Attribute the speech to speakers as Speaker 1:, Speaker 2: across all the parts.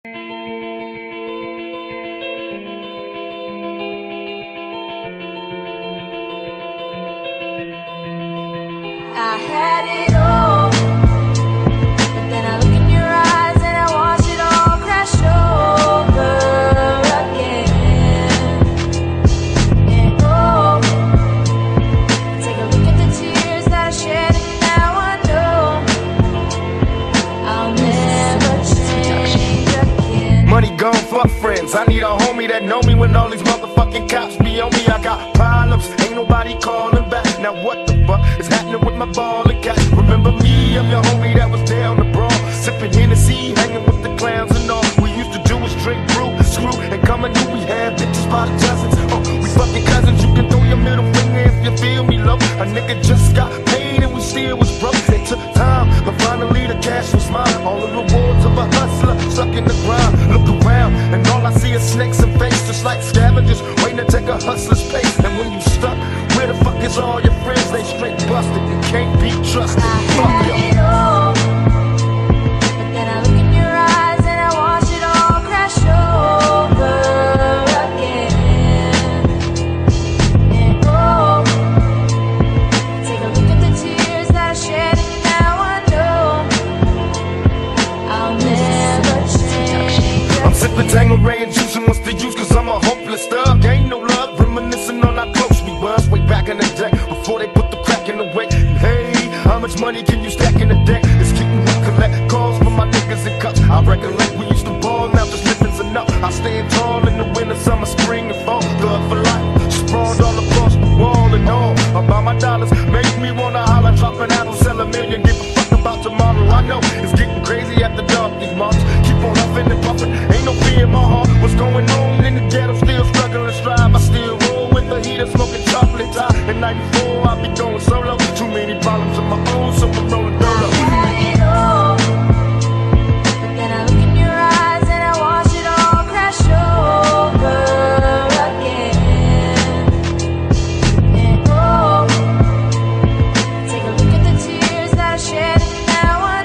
Speaker 1: I had it all, but then I look in your eyes and I watch it all crash over again. And oh, take a look at the tears that I shed, and now I know I'll never change again.
Speaker 2: Money gone, fuck friends. I need a homie that know me when all these motherfucking cops be on me. I got problems, ain't nobody calling back. Now what the fuck is happening with my ball and cat? Remember me, I'm your homie that was there on the brawl, sipping Hennessy, hanging with the clowns and all. We used to do was drink brew, screw, and coming new. We had bitches by the dozens. Oh, we fucking cousins. You can throw your middle finger if you feel me low. A nigga just got paid and we still was broke. It took time, but finally the cash was mine. All the rewards of a hustler stuck in the grind. Look around and all I see is snakes and fakes, just like scavengers waiting to take a hustler's pace. And when you stuck, where the fuck is all your friends? They straight busted, you can't be trusted. Fuck ya.
Speaker 1: It all, but then I look in your eyes and I watch it all crash over again. And oh, take a look at the tears that I shed, and now I know I'll never change.
Speaker 2: I'm sipping Tanqueray and juicing, what's the use? Cause I'm a hopeless thug. Ain't no love, reminiscing on how close we was way back in the day, before they put the crack in the way. And hey, how much money can you stack in a day? It's getting to collect calls for my niggas and cups. I recollect we used to ball, now just living's enough. I stand tall in the winter, summer, spring, and fall. Thug for life, sprawled all across the wall and all. About my dollars, make me wanna holler, drop an apple, sell $1 million, give a fuck about tomorrow. I know it's getting crazy after dark, these months keep on huffing and puffing. Ain't no fear in my heart, what's going on in the ghetto? Still struggling, strive, I still roll with the heater, smoking chocolate tie. In 94, I be going solo, too many problems of my own, so I'm rolling dirt up.
Speaker 1: It all, but then I look in your eyes and I watch it all crash over again. And oh, take a look at the tears that I shed, and now I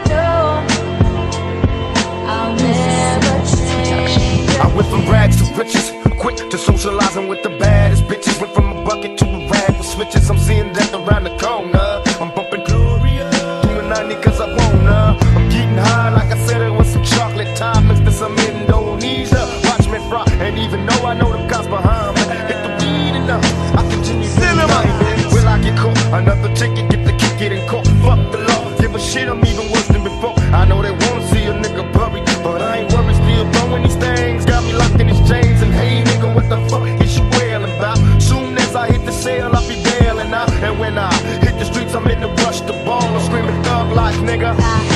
Speaker 1: know I'll never change.
Speaker 2: I went from rags to riches, quick to socializing with the baddest bitches. Went from a bucket to a rag with switches. I'm seeing death around the corner. I'm bumping Gloria, doing 90 cause I wanna. I'm getting high like I said it was some chocolate time mixed to some Indonesia. Watch me fry, and even though I know the cops behind me, hit the weed enough, I continue doing mine. Will I get caught? Another ticket, get the kick, get in court. Fuck the law, give a shit, I'm even worse than before. I know they wanna see a nigga buried, but I ain't worried, still throwing these things. Got me locked in these chains, and hey nigga, what the fuck is you wailing about? Soon as I hit the cell, I'll be bailing out. And when I hit the streets, I'm in the rush, the ball, I'm screaming thug life, nigga.